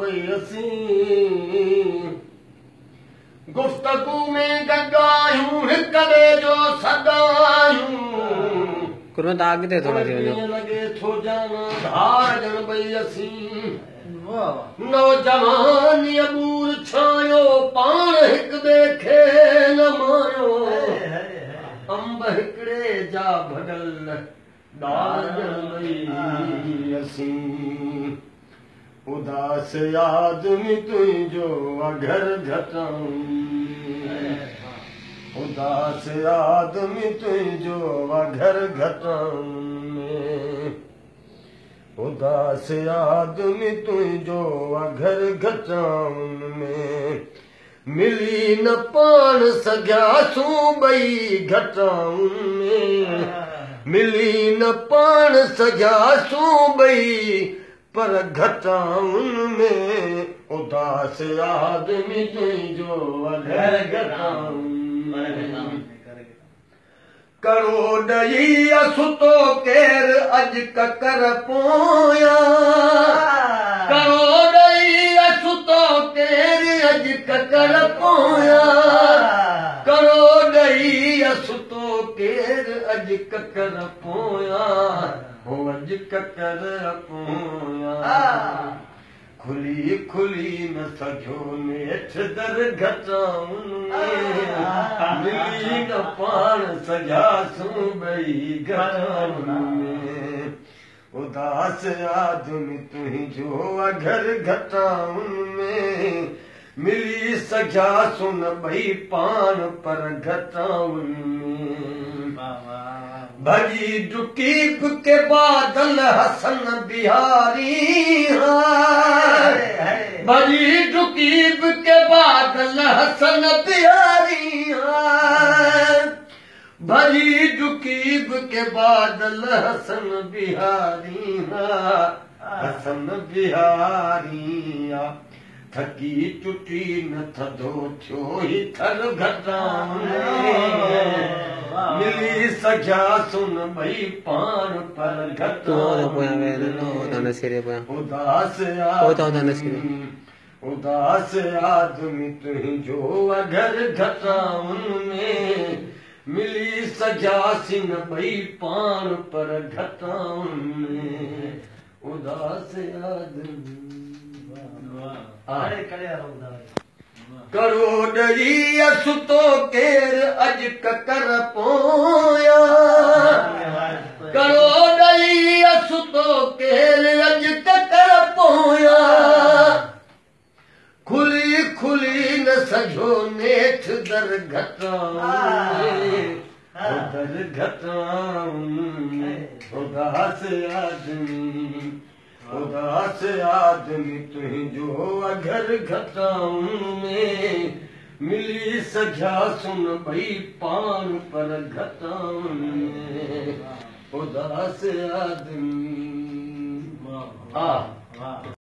भई असीं गुफ्तगू में गॻायूं हिक ॿिए जो सगायूं कुर्बन तव्हां अॻिते थोरो थी वञो लॻे थो ॼाण धार ॼण भई असीं नौजवानी अबूर छायो पाण हिक ॿिए खे न मारियो अंब हिकिड़े जा भॻल ॾार ॼण भई असीं उदास आदमी तुंहिंजो घर घटाऊं उदास आदमी तुंहिंजो घर घटाऊं उदास आदमी तुंहिंजो घर घटाऊं में मिली न पाण सघियासूं ॿई घटाऊं में मिली न पाण सघियासूं ॿई पर घटाउन में उदास आदमी तुंहिंजो घर घटाउन करो ॾई असुतो केर अॼु ककर पोयां करो ॾई असुतो केर अॼु ककर पोयां करो ॾई असुतो केर अॼु ककर पोयां हो अॼु ककर पोयां खुली खुली न सघियो नेठ दर घटाउन मिली न पाण सघियासूं ॿई घटाउन में उदास आदमी तुंहिंजो घर घटाउन में मिली सघियासूं न ॿई पाण पर घटाउन में भॼी डुकी के बादल हसन बिहारी भॼी डुकी के बादल हसन बिहारी भॼी डुकी के बादल हसन बिहारी हसन बिहारी थकी टुटी न थधो थियो ही थर घटाउन मिली सघियासूं न ॿई पाण पर उदास आदमी तुंहिंजो घर घटाउन में मिली सघियासीं न ॿई पाण पर घटाउन में उदास आदमी करो ॾई असुतो केर अॼु ककर पोयां करो ॾई असुतो केर अॼु ककर पोयां खुली खुली न सघियो नेठ दर घटाउन दर घटाउन उदास आदमी उदास आदमी तुंहिंजो घर घटाउन में मिली सघियासूं न ॿई पाण पर घटाउन में उदास आदमी